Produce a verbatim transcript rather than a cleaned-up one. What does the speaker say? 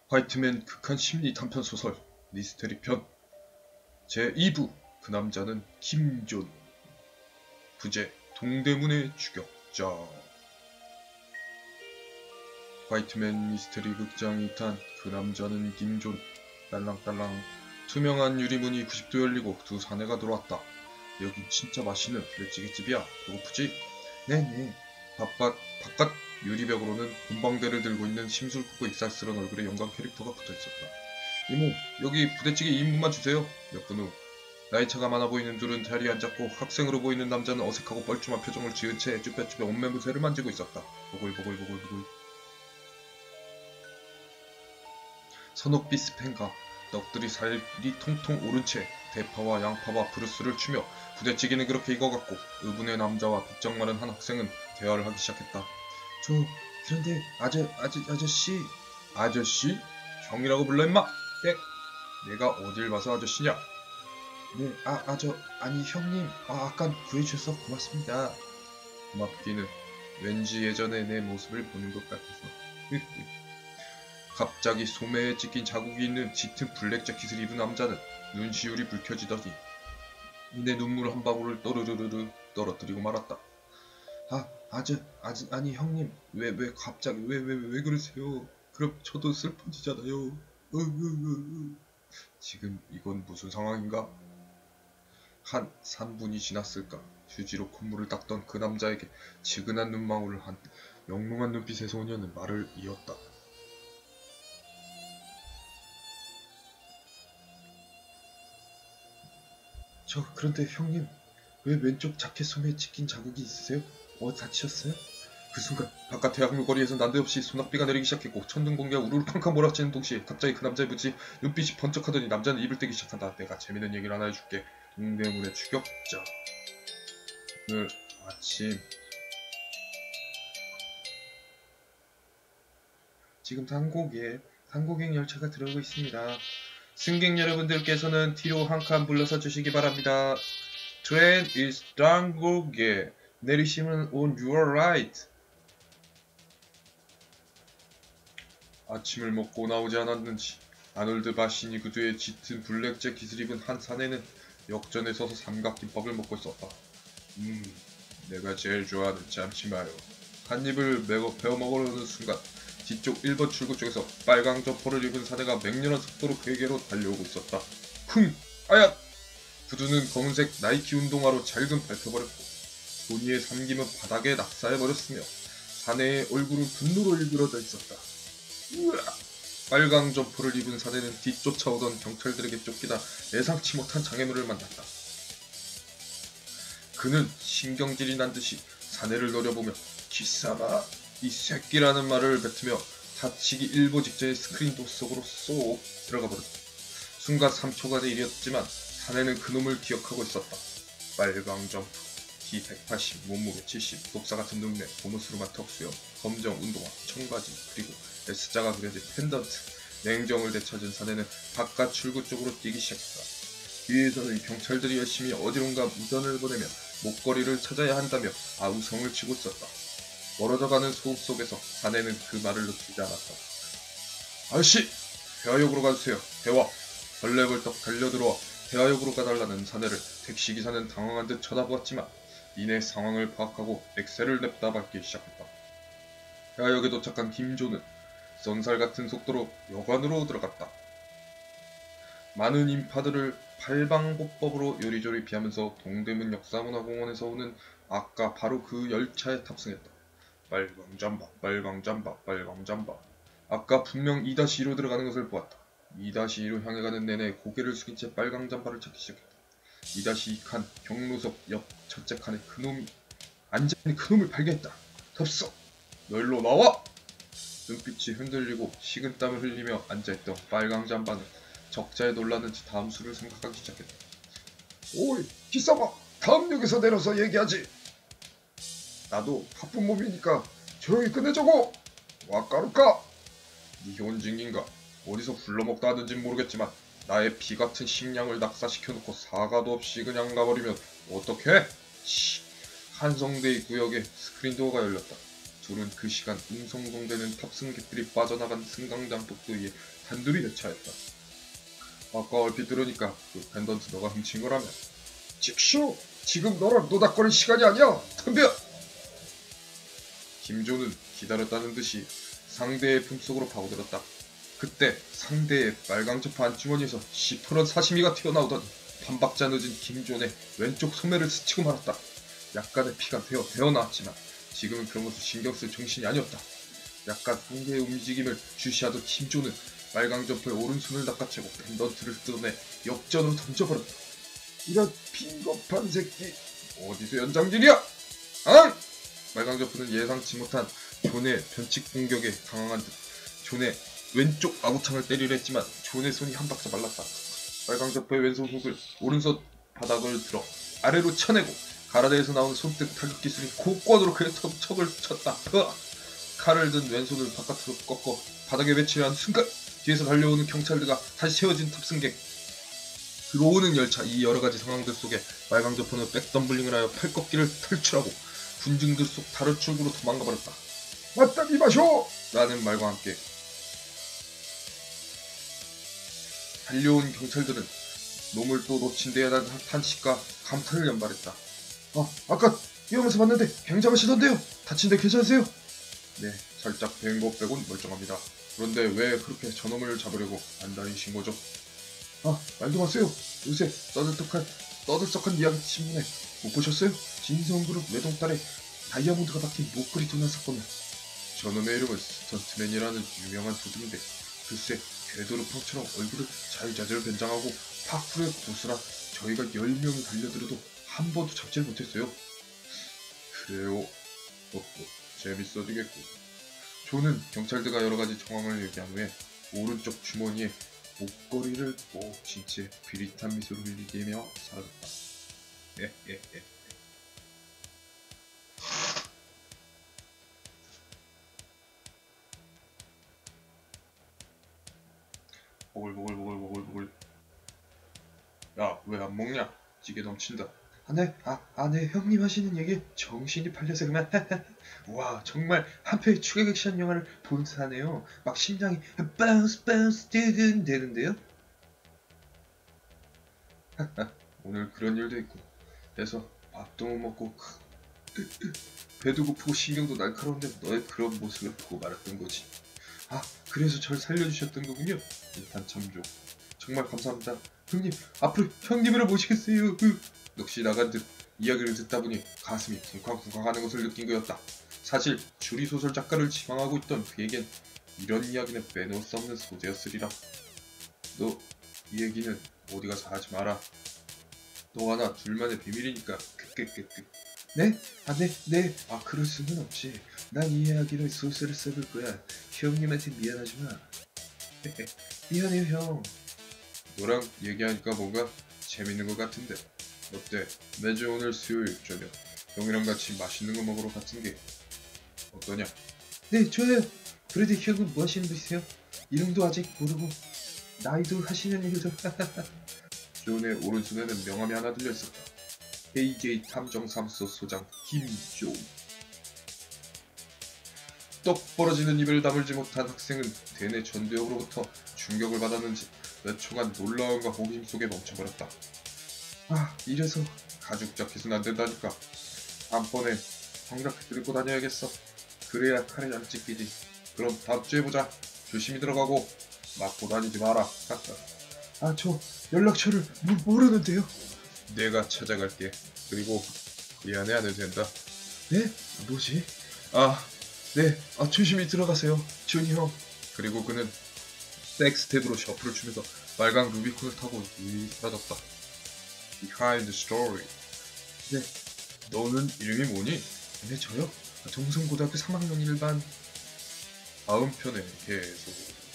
화이트맨 극한 심리 단편 소설 미스테리 편 제이 부 그 남자는 김존. 부제 동대문의 추격자. 화이트맨 미스테리 극장 이 탄 그 남자는 김존. 딸랑딸랑. 투명한 유리문이 구십 도 열리고 두 사내가 들어왔다. 여긴 진짜 맛있는 부대찌개집이야. 배고프지? 네네. 바깥, 바깥 유리벽으로는 곰방대를 들고 있는 심술궂고 익살스러운 얼굴의 영광 캐릭터가 붙어있었다. 이모, 여기 부대찌개 이 인분만 주세요. 몇 분 후, 나이차가 많아 보이는 둘은 자리에 앉았고 학생으로 보이는 남자는 어색하고 뻘쭘한 표정을 지은 채 쭈뼛쭈뼛 옷매무새를 만지고 있었다. 보글보글보글보글. 선옥빛 스팸과 떡들이 살이 통통 오른 채 대파와 양파와 브루스를 추며 부대찌개는 그렇게 익어갔고 의분의 남자와 빗정 마른 한 학생은 대화를 하기 시작했다. 저 그런데 아저 아저 아저씨 아저씨? 형이라고 불러 임마. 네. 내가 어딜 봐서 아저씨냐? 네, 아, 아, 저, 아니, 형님, 아, 아까 구해주셔서 고맙습니다. 고맙기는 왠지 예전에 내 모습을 보는 것 같아서. 갑자기 소매에 찍힌 자국이 있는 짙은 블랙 재킷을 입은 남자는 눈시울이 붉혀지더니 이내 눈물 한 방울을 또르르르르 떨어뜨리고 말았다. 아, 아저, 아저, 아니, 형님, 왜, 왜, 갑자기, 왜, 왜, 왜 그러세요? 그럼 저도 슬퍼지잖아요. 으, 으, 으, 으. 지금 이건 무슨 상황인가? 한 삼 분이 지났을까. 휴지로 콧물을 닦던 그 남자에게 지근한 눈망울을 한 영롱한 눈빛의 소녀는 말을 이었다. 저 그런데 형님, 왜 왼쪽 자켓 소매에 찍힌 자국이 있으세요? 어, 다치셨어요? 그 순간 바깥 대학로 거리에서 난데없이 소낙비가 내리기 시작했고 천둥 번개가 우르르 쾅쾅 몰아치는 동시에 갑자기 그 남자의 무지 눈빛이 번쩍하더니 남자는 입을 떼기 시작한다. 내가 재밌는 얘기를 하나 해줄게. 동대문의 추격자. 오늘 아침 지금 산곡에 산곡행 열차가 들어오고 있습니다. 승객 여러분들께서는 뒤로 한 칸 물러서 주시기 바랍니다. Train is 단곡에 내리시면 on your right. 아침을 먹고 나오지 않았는지 아놀드 바시니 구두에 짙은 블랙 재킷을 입은 한 사내는 역전에 서서 삼각김밥을 먹고 있었다. 음, 내가 제일 좋아하는 잠시마요. 한 입을 메고 베어 먹으려는 순간 뒤쪽 일 번 출구 쪽에서 빨강 점퍼를 입은 사내가 맹렬한 속도로 그에게로 달려오고 있었다. 쿵! 아야! 구두는 검은색 나이키 운동화로 잘금 밟혀버렸고 도니의 삼김은 바닥에 낙사해버렸으며 사내의 얼굴은 분노로 일그러져 있었다. 으악! 빨강 점퍼를 입은 사내는 뒤쫓아오던 경찰들에게 쫓기다 예상치 못한 장애물을 만났다. 그는 신경질이 난 듯이 사내를 노려보며 기싸마 이 새끼라는 말을 뱉으며 다치기 일보 직전에 스크린도 속으로 쏙 들어가 버렸다. 순간 삼 초간의 일이었지만 사내는 그놈을 기억하고 있었다. 빨강 점프, 키 백팔십, 몸무게 칠십, 독사같은 눈매, 보너스루만 턱수염, 검정 운동화, 청바지, 그리고 S자가 그려진 펜던트. 냉정을 되찾은 사내는 바깥 출구 쪽으로 뛰기 시작했다. 뒤에서는 경찰들이 열심히 어디론가 무전을 보내며 목걸이를 찾아야 한다며 아우성을 치고 있었다. 멀어져가는 소음 속에서 사내는 그 말을 놓치지 않았다. 아저씨! 대화역으로 가주세요. 대화! 벌레벌떡 달려들어와 대화역으로 가달라는 사내를 택시기사는 당황한 듯 쳐다보았지만 이내 상황을 파악하고 엑셀을 냅다 밟기 시작했다. 대화역에 도착한 김조는 쏜살같은 속도로 여관으로 들어갔다. 많은 인파들을 팔방보법으로 요리조리 피하면서 동대문 역사문화공원에서 오는 아까 바로 그 열차에 탑승했다. 빨강잠바, 빨강잠바, 빨강잠바. 아까 분명 이 이로 들어가는 것을 보았다. 이 이로 향해 가는 내내 고개를 숙인 채 빨강잠바를 찾기 시작했다. 이 칸 경로석 옆 첫째 칸에 그놈이 앉아있는 그놈을 발견했다. 덥석! 너 일로 나와! 눈빛이 흔들리고 식은땀을 흘리며 앉아있던 빨강잠바는 적자에 놀랐는지 다음 수를 생각하기 시작했다. 오이 기싸마! 다음 역에서 내려서 얘기하지. 나도 바쁜 몸이니까 조용히 끝내자고. 와까루까. 네 혼징인가 어디서 굴러먹다 하는진 모르겠지만 나의 피같은 식량을 낙사시켜놓고 사과도 없이 그냥 가버리면 어떡해? 치. 한성대의 구역에 스크린도어가 열렸다. 둘은 그 시간 웅성웅성대는 탑승객들이 빠져나간 승강장 복도위에 단둘이 대차했다. 아까 얼핏 들으니까 그 펜던트 너가 훔친 거라며. 즉쇼! 지금 너랑 노닥거릴 시간이 아니야! 덤벼! 김조는 기다렸다는 듯이 상대의 품속으로 파고들었다. 그때 상대의 빨강 저파 안주머니에서 시퍼런 사시미가 튀어나오더니 반박자 늦은 김존의 왼쪽 소매를 스치고 말았다. 약간의 피가 되어 되어나왔지만 지금은 그런 것을 신경쓸 정신이 아니었다. 약간 상대의 움직임을 주시하던 김조는 빨강 점퍼의 오른손을 낚아채고 펜던트를 뜯어내 역전으로 던져버렸다. 이런 빈겁한 새끼 어디서 연장질이야? 앙! 빨강 점퍼는 예상치 못한 존의 변칙 공격에 당황한 듯 존의 왼쪽 아구창을 때리려 했지만 존의 손이 한 박자 말랐다. 빨강 점퍼의 왼손 훅을 오른손 바닥을 들어 아래로 쳐내고 가라데에서 나오는 손등 타격 기술이 고권으로 그의 척을 쳤다. 으악! 칼을 든 왼손을 바깥으로 꺾어 바닥에 외치려 한 순간 뒤에서 달려오는 경찰들과 다시 채워진 탑승객, 들어오는 열차, 이 여러가지 상황들 속에 빨강 점퍼는 백덤블링을 하여 팔꺾기를 탈출하고 군중들 속 다른 출구로 도망가버렸다. 맞다니 마쇼! 라는 말과 함께 달려온 경찰들은 놈을 또 놓친 데에 대한 탄식과 감탄을 연발했다. 아, 아까 위험해서 봤는데 굉장하시던데요. 다친 데 괜찮으세요? 네, 살짝 된 것 빼곤 멀쩡합니다. 그런데 왜 그렇게 저놈을 잡으려고 안 다니신 거죠? 아, 말도 마세요. 요새 떠들썩한, 떠들썩한 이야기 신문에 못 보셨어요? 진성그룹 외동딸에 다이아몬드가 박힌 목걸이 도난 사건을. 저놈의 이름은 스턴트맨이라는 유명한 도둑인데 글쎄 궤도루팡처럼 얼굴을 자유자재로 변장하고 파쿠르의 고수라 저희가 열 명이 달려들어도 한 번도 잡지를 못했어요. 그래요? 어허, 재밌어지겠고. 조는 경찰들과 여러가지 정황을 얘기한 후에 오른쪽 주머니에 목걸이를 꼭 쥔 채 비릿한 미소를 흘리며 사라졌다. 에헤헤. 보글보글보글보글보글. 야, 왜 안 먹냐? 찌개 넘친다. 아, 네, 아, 아, 네, 형님 하시는 얘기에 정신이 팔려서 그만. 와, 정말 한 편의 추격 액션 영화를 본 듯하네요. 막 심장이 바운스 바운스 뜨근 되는데요. 오늘 그런 일도 있고 해서 밥도 못 먹고 배도 고프고 신경도 날카로운데 너의 그런 모습을 보고 말았던 거지. 아, 그래서 절 살려주셨던 거군요. 일단 참조. 정말 감사합니다. 형님, 앞으로 형님으로 모시겠어요. 넋이 나간 듯 이야기를 듣다 보니 가슴이 쿵쾅쿵쾅하는 것을 느낀 거였다. 사실 추리소설 작가를 지망하고 있던 그에겐 이런 이야기는 빼놓을 수 없는 소재였으리라. 너 이 얘기는 어디 가서 하지 마라. 너와 나 둘만의 비밀이니까. 끄끄끄끄. 네? 아, 네, 네. 아, 그럴 수는 없지. 난 이 이야기를 소설을 써볼 거야. 형님한테 미안하지 마. 미안해요, 형. 너랑 얘기하니까 뭔가 재밌는 것 같은데. 어때? 매주 오늘 수요일 저녁 형이랑 같이 맛있는 거 먹으러 같은 게 어떠냐? 네, 좋아요. 그래도 형은 뭐 하시는 분이세요? 이름도 아직 모르고 나이도 하시는 일도. 존의 오른손에는 명함이 하나 들려있었다. 에이제이 탐정사무소 소장 김조. 떡 벌어지는 입을 다물지 못한 학생은 대내 전두엽으로부터 충격을 받았는지 몇 초간 놀라움과 호기심 속에 멈춰버렸다. 아, 이래서 가죽 자켓은 안 된다니까. 다음번에 황자켓 들고 다녀야겠어. 그래야 칼에 안 찢기지. 그럼 다음 주에 보자. 조심히 들어가고 맞고 다니지 마라. 아, 저 연락처를 모, 모르는데요. 내가 찾아갈게. 그리고 미안해 안 해도 된다. 네? 뭐지? 아, 네. 아, 조심히 들어가세요, 준이 형. 그리고 그는 백스텝으로 셔플을 추면서 빨강 루비콘을 타고 유유히 사라졌다. Behind the story. 네. 너는 이름이 뭐니? 네, 저요? 동성고등학교 삼 학년 일반. 다음 편에 계속.